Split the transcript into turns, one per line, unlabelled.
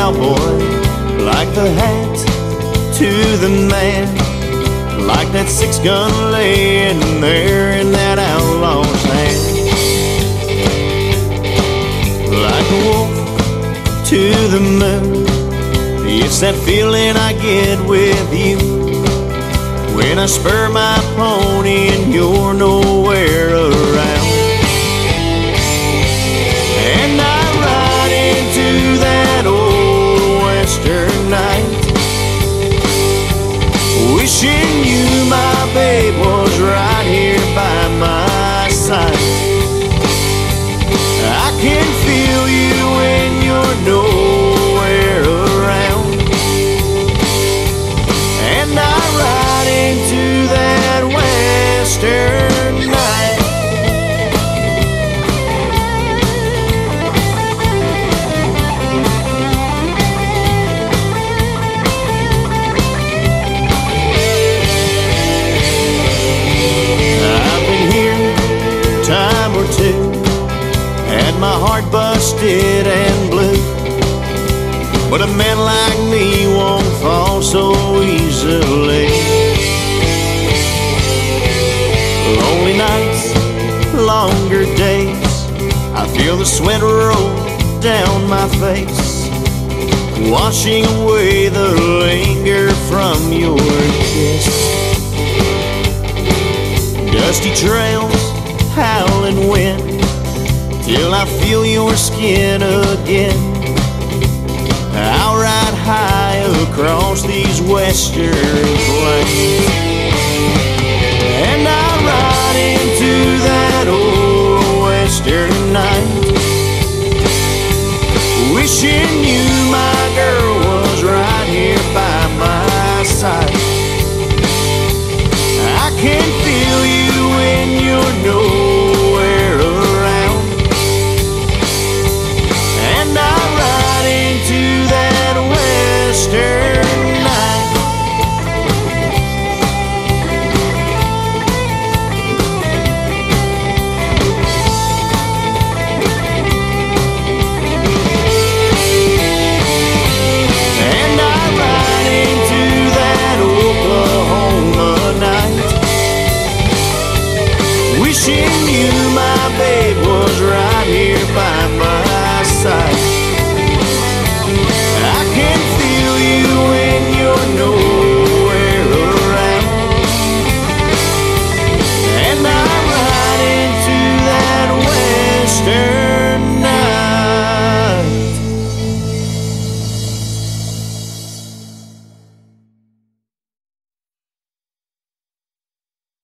cowboy, like the hat to the man, like that 6-gun laying there in that outlaw's hand. Like a wolf to the moon, it's that feeling I get with you when I spur my pony and you're nowhere around. And I ride into that old western night, wishing you, my babe, was right here by my side. I can feel you when you're nowhere around, and I ride into that western night. I've been here time or two, had my heart busted and blue, but a man like me won't fall so easily. Lonely nights, longer days, I feel the sweat roll down my face, washing away the linger from your kiss. Dusty trails, howling wind, till I feel your skin again. I'll ride high across these western plains, and I ride into that old western night, wishing you, my girl, was right here by my side. I can feel you when you're nowhere around, and I ride into that western night. And I ride into that Oklahoma night, wishing you,